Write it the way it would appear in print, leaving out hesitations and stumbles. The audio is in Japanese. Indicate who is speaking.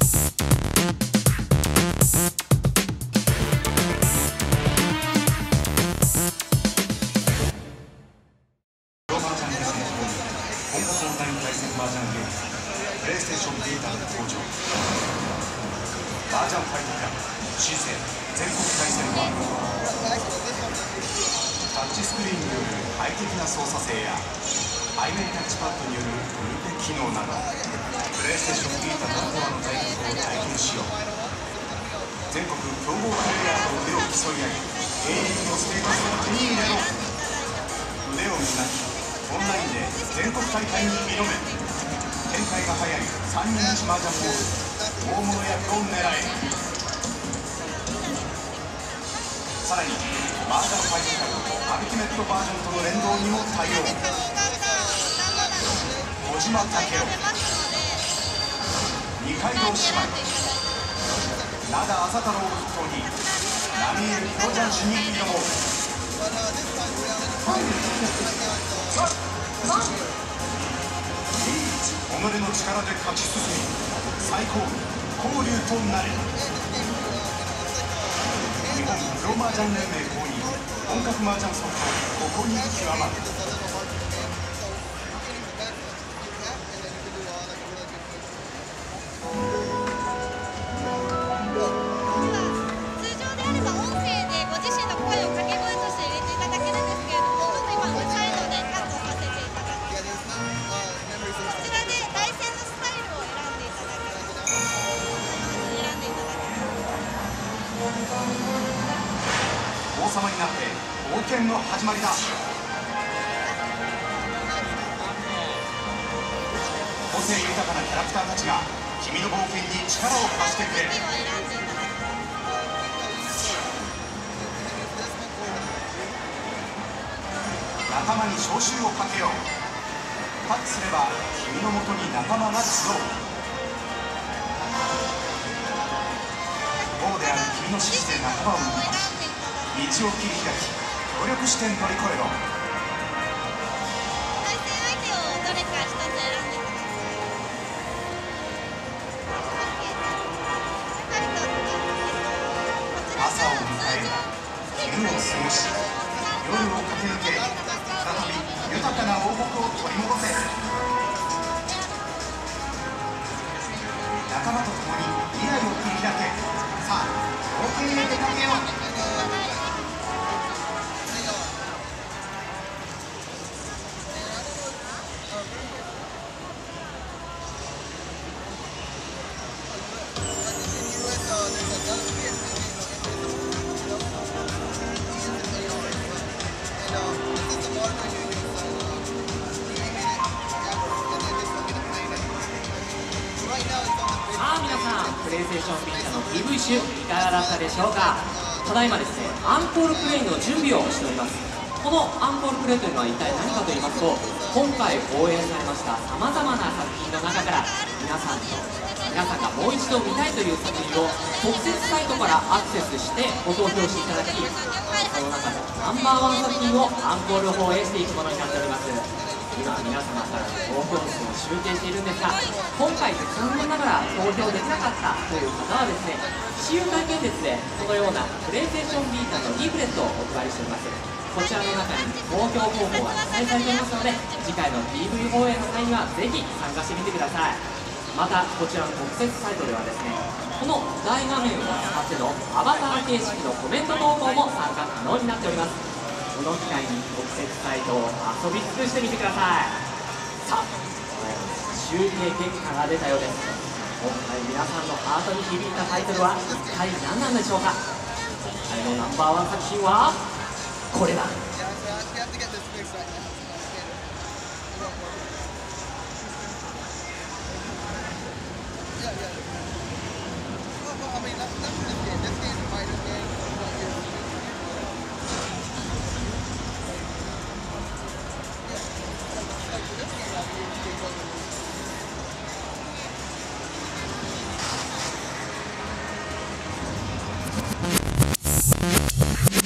Speaker 1: 麻雀ゲームプレイステーションビータの登場。麻雀ファイトクラブ新生全国対戦ワールド。タッチスクリーンによる快適な操作性や背面タッチパッドによるグループ機能などプレイステーションビータならではの体験を体験しよう。全国強豪プレイヤーと腕を競い合い永遠のステータスを手に入れろ。腕を磨きオンラインで全国大会に挑め。展開が早い3人打ち麻雀モード大物役を狙え。さらに麻雀ファイトクラブアルティメットバージョンとの連動にも対応。小島武雄、二階堂姉妹、灘麻太郎を筆頭に浪江プロ雀士に挑もう。己の力で勝ち進み最高交流となれ。日本プロ麻雀連盟公認本格麻雀ソフトここに極まる。王様になって冒険の始まりだ。個性豊かなキャラクターたちが君の冒険に力を貸してくれる。仲間に招集をかけよう。タッチすれば君のもとに仲間が集う。王である君の指示で仲間を動かし道を切り開き協力して乗り越えろ。
Speaker 2: 対戦相手をどれか一つ選んでください。
Speaker 1: 朝を迎え昼を過ごし夜を駆け抜け再び豊かな王国を取り戻せ。仲間と共に未来を切り開け。さあ冒険へ出かけよう。
Speaker 3: さあ皆さん、プレイステーションビータの PV 集いかがだったでしょうか。ただいまですね、アンコールプレイの準備をしております。このアンコールプレイというのは一体何かと言いますと、今回放映されましたさまざまな作品の中から皆さんがもう一度見たいという作品を特設サイトからアクセスしてご投票していただき、その中のナンバーワン作品をアンコール放映していくものになっております。今皆様から投票数を集計しているんですが、今回残念ながら投票できなかったという方はですね、私有体験列でこのようなプレイステーションビータのリーフレットをお配りしております。こちらの中に投票方法が記載されておりますので、次回の PV 放映の際にはぜひ参加してみてください。またこちらの特設サイトではですね、この大画面を使ってのアバター形式のコメント投稿も参加可能になっております。この機会に特設サイトを遊び尽くしてみてください。さあ、集計結果が出たようです。今回皆さんのハートに響いたタイトルは一体何なんでしょうか。今回のナンバーワン作品はこれだ。